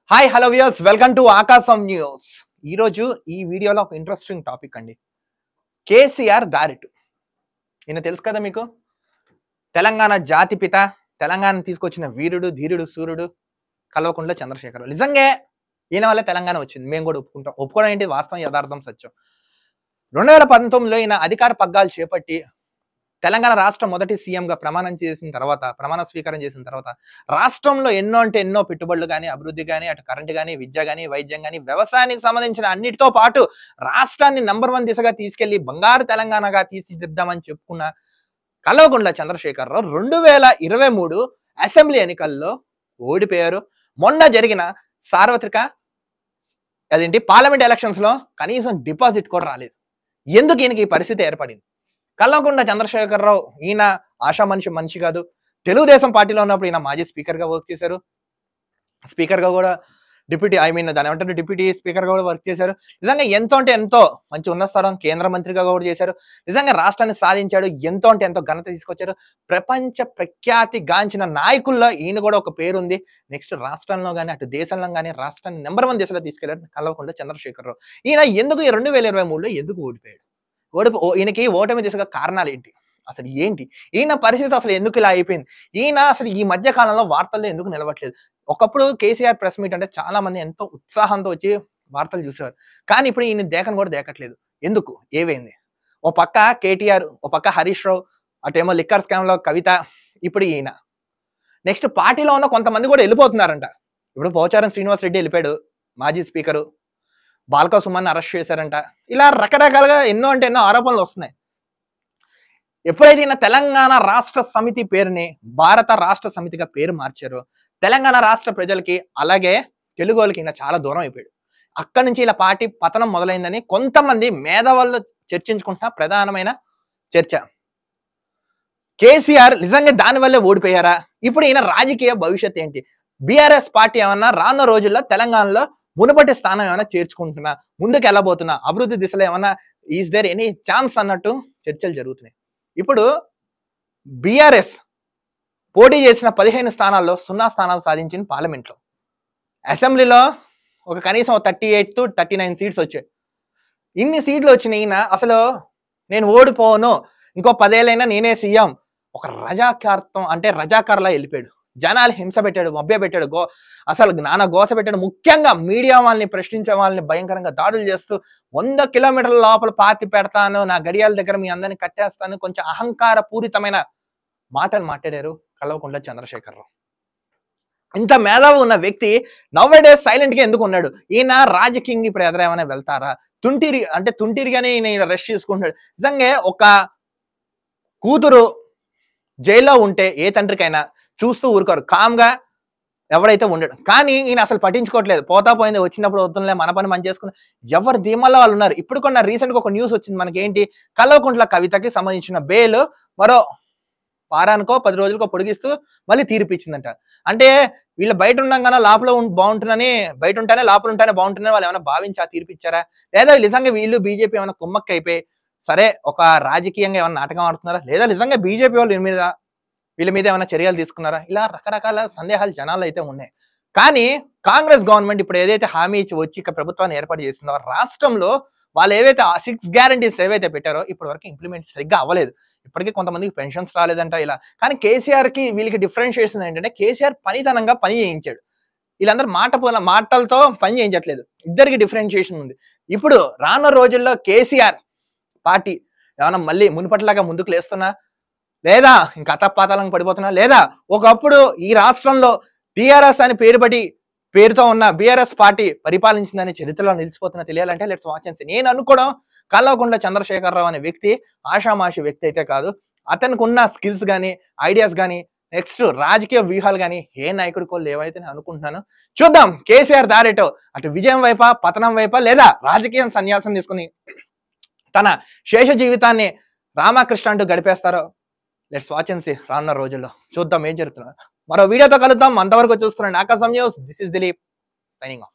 Hi hello viewers welcome to Aakasam news. ఈరోజు ఈ వీడియోలో ఒక ఇంట్రెస్టింగ్ టాపిక్ అండి. కేసీఆర్ దారిటు. ఈయన తెలుసు కదా మీకు, తెలంగాణ జాతిపిత, తెలంగాణ తీసుకొచ్చిన వీరుడు, ధీరుడు, సూర్యుడు కల్వకుంట్ల చంద్రశేఖరరావు. నిజంగా ఈయన వల్ల తెలంగాణ వచ్చింది, మేము కూడా ఒప్పుకుంటాం. ఒప్పుకోవడం ఏంటి, వాస్తవం, యథార్థం, సత్యం. 2019లో ఈయన అధికార పగ్గాలు చేపట్టి తెలంగాణ రాష్ట్ర మొదటి సీఎంగా ప్రమాణ స్వీకారం చేసిన తర్వాత రాష్ట్రంలో ఎన్నో అంటే ఎన్నో పెట్టుబడులు కానీ, అభివృద్ధి కానీ, అటు కరెంటు కానీ, విద్య కానీ, వైద్యం కానీ, వ్యవసాయానికి సంబంధించిన అన్నిటితో పాటు రాష్ట్రాన్ని నంబర్ 1 దిశగా తీసుకెళ్లి బంగారు తెలంగాణగా తీర్చిదిద్దామని చెప్పుకున్న కల్వకుంట్ల చంద్రశేఖరరావు 2023 అసెంబ్లీ ఎన్నికల్లో ఓడిపోయారు. మొన్న జరిగిన సార్వత్రిక పార్లమెంట్ ఎలక్షన్స్ లో కనీసం డిపాజిట్ కూడా రాలేదు. ఎందుకు ఈయనకి ఈ పరిస్థితి ఏర్పడింది? కల్వకుంట్ల చంద్రశేఖరరావు ఈయన ఆశా మనిషి కాదు. తెలుగుదేశం పార్టీలో ఉన్నప్పుడు ఈయన మాజీ స్పీకర్ గా వర్క్ చేశారు. స్పీకర్ గా కూడా డిప్యూటీ స్పీకర్ గా కూడా వర్క్ చేశారు. నిజంగా ఎంతో అంటే ఎంతో మంచి ఉన్న స్థలం, కేంద్ర మంత్రిగా కూడా చేశారు. నిజంగా రాష్ట్రాన్ని సాధించాడు. ఎంతో అంటే ఎంతో ఘనత తీసుకొచ్చారు. ప్రపంచ ప్రఖ్యాతి గాంచిన నాయకుల్లో ఈయన కూడా ఒక పేరు ఉంది. నెక్స్ట్ రాష్ట్రంలో కానీ, అటు దేశంలో కానీ రాష్ట్రాన్ని నెంబర్ 1 దిశలో తీసుకెళ్లారు కల్వకుంట్ల చంద్రశేఖరరావు. ఈయన ఎందుకు ఈ 2023లో ఎందుకు ఓడిపోయాడు? ఈయనకి ఓటమి దిశగా కారణాలు ఏంటి, అసలు ఏంటి, ఈయన పరిస్థితి అసలు ఎందుకు ఇలా అయిపోయింది, ఈయన అసలు ఈ మధ్య కాలంలో వార్తల్లో ఎందుకు నిలవట్లేదు? ఒకప్పుడు కేసీఆర్ ప్రెస్ మీట్ అంటే చాలా మంది ఎంతో ఉత్సాహంతో వచ్చి వార్తలు చూసేవారు. కానీ ఇప్పుడు ఈయన దేకను కూడా దేకట్లేదు. ఎందుకు, ఏమైంది? ఓ పక్క కేటీఆర్, ఓ పక్క హరీష్ రావు, అటేమో లిక్కర్ స్కామ్ లో కవిత, ఇప్పుడు ఈయన. నెక్స్ట్ పార్టీలో ఉన్న కొంతమంది కూడా వెళ్ళిపోతున్నారంట. ఇప్పుడు పోచారం శ్రీనివాస్ రెడ్డి వెళ్ళిపోయాడు, మాజీ స్పీకరు. బాల్కా సుమన్ అరెస్ట్ చేశారంట. ఇలా రకరకాలుగా ఎన్నో అంటే ఎన్నో ఆరోపణలు వస్తున్నాయి. ఎప్పుడైతే ఈయన తెలంగాణ రాష్ట్ర సమితి పేరుని భారత రాష్ట్ర సమితిగా పేరు మార్చారో తెలంగాణ రాష్ట్ర ప్రజలకి, అలాగే తెలుగు వాళ్ళకి ఈయన చాలా దూరం అయిపోయాడు. అక్కడి నుంచి ఇలా పార్టీ పతనం మొదలైందని కొంతమంది మేధావులు చర్చించుకుంటున్న ప్రధానమైన చర్చ. కేసీఆర్ నిజంగా దానివల్లే ఓడిపోయారా? ఇప్పుడు ఈయన రాజకీయ భవిష్యత్ ఏంటి? బీఆర్ఎస్ పార్టీ ఏమన్నా రానున్న రోజుల్లో తెలంగాణలో మునుపటి స్థానం ఏమైనా చేర్చుకుంటున్నా, ముందుకు వెళ్ళబోతున్నా, అభివృద్ధి దిశలో ఏమన్నా ఈజ్ దేర్ ఎనీ ఛాన్స్ అన్నట్టు చర్చలు జరుగుతున్నాయి. ఇప్పుడు బీఆర్ఎస్ పోటీ చేసిన 15 స్థానాల్లో 0 స్థానాలు సాధించింది పార్లమెంట్లో. అసెంబ్లీలో ఒక కనీసం 38 to 39 సీట్స్ వచ్చాయి. ఇన్ని సీట్లు వచ్చిన ఈయన అసలు నేను ఓడిపోను, ఇంకో 10 ఏళ్ళైనా నేనే సీఎం, ఒక రజాకార్లా వెళ్ళిపోయాడు. జనాలు హింస పెట్టాడు, మభ్య పెట్టాడు, అసలు నానా గోస పెట్టాడు. ముఖ్యంగా మీడియా వాళ్ళని ప్రశ్నించే వాళ్ళని భయంకరంగా దాడులు చేస్తూ 100 కిలోమీటర్ల లోపల పాతి పెడతాను, నా గడియాల దగ్గర మీ అందరిని కట్టేస్తాను, కొంచెం అహంకార పూరితమైన మాటలు మాట్లాడారు కల్వకుంట్ల చంద్రశేఖరరావు. ఇంత మేధావి ఉన్న వ్యక్తి నౌవేడేస్ సైలెంట్ గా ఎందుకు ఉన్నాడు? ఈయన రాజకీయంగా ఇప్పుడు ఎదురేమైనా వెళ్తారా? తుంటిరిగానే ఈయన రెస్ట్ చేసుకుంటున్నాడు. నిజంగా ఒక కూతురు జైల్లో ఉంటే ఏ తండ్రికైనా చూస్తూ ఊరుకోరు, కామ్గా ఎవరైతే ఉండడు. కానీ ఈయన అసలు పట్టించుకోవట్లేదు. పోతా పోయింది, వచ్చినప్పుడు వద్దులే, మన పని మనం చేసుకుని ఎవరు ధీమాల్లో వాళ్ళు ఉన్నారు. ఇప్పుడు కొన్న రీసెంట్ గా ఒక న్యూస్ వచ్చింది మనకి, ఏంటి, కల్వకుంట్ల కవితకి సంబంధించిన బెయిల్ మరో వారానికో 10 రోజులకో పొడిగిస్తూ మళ్ళీ తీర్పిచ్చిందంట. అంటే వీళ్ళు బయట ఉండగానే లోపల బాగుంటుందని, బయట ఉంటేనే లోపల ఉంటేనే బాగుంటుందని వాళ్ళు ఏమైనా భావించి ఆ తీర్పిచ్చారా? లేదా నిజంగా వీళ్ళు బీజేపీ ఏమైనా కుమ్మక్క అయిపోయి సరే ఒక రాజకీయంగా ఏమైనా నాటకం ఆడుతున్నారా? లేదా నిజంగా బీజేపీ వాళ్ళు వీళ్ళ మీద ఏమైనా చర్యలు తీసుకున్నారా? ఇలా రకరకాల సందేహాలు జనాలు అయితే ఉన్నాయి. కానీ కాంగ్రెస్ గవర్నమెంట్ ఇప్పుడు ఏదైతే హామీ ఇచ్చి వచ్చి ఇక్కడ ప్రభుత్వాన్ని ఏర్పాటు చేసిందో, రాష్ట్రంలో వాళ్ళు ఏవైతే 6 గ్యారంటీస్ ఏవైతే పెట్టారో ఇప్పటి వరకు ఇంప్లిమెంట్ సరిగ్గా అవ్వలేదు. ఇప్పటికీ కొంతమందికి పెన్షన్స్ రాలేదంట ఇలా. కానీ కేసీఆర్ కి వీళ్ళకి డిఫరెన్షియేషన్ ఏంటంటే, కేసీఆర్ పనితనంగా పని చేయించాడు. వీళ్ళందరూ మాటలతో పని చేయించట్లేదు. ఇద్దరికి డిఫరెన్షియేషన్ ఉంది. ఇప్పుడు రానున్న రోజుల్లో కేసీఆర్ పార్టీ ఏమైనా మళ్ళీ మునుపట్లాగా ముందుకు లేస్తున్నా, లేదా ఇంకా అతపాతాలను పడిపోతున్నా, లేదా ఒకప్పుడు ఈ రాష్ట్రంలో టీఆర్ఎస్ అని పేరుతో ఉన్న బీఆర్ఎస్ పార్టీ పరిపాలించిందని చరిత్రలో నిలిచిపోతున్నా తెలియాలంటే లెట్స్ వాచ్ అండ్ సీ. నేను అనుకోవడం కల్వకుంట్ల చంద్రశేఖరరావు అనే వ్యక్తి ఆషామాషి వ్యక్తి అయితే కాదు. అతనికి ఉన్న స్కిల్స్ కానీ, ఐడియాస్ కానీ, నెక్స్ట్ రాజకీయ వ్యూహాలు కానీ ఏ నాయకుడికో లేవైతే నేను అనుకుంటున్నాను. చూద్దాం కేసీఆర్ దారేటో, అటు విజయం వైపా, పతనం వైపా, లేదా రాజకీయం సన్యాసం తీసుకుని తన శేష జీవితాన్ని రామకృష్ణ అంటూ గడిపేస్తారో లెట్స్ వాచ్ అండ్ సీ. రానున్న రోజుల్లో చూద్దాం ఏం జరుగుతున్నారు. మరో వీడియోతో కలుద్దాం. అంతవరకు చూస్తున్నాను Aakasam news. This is Dilip signing of.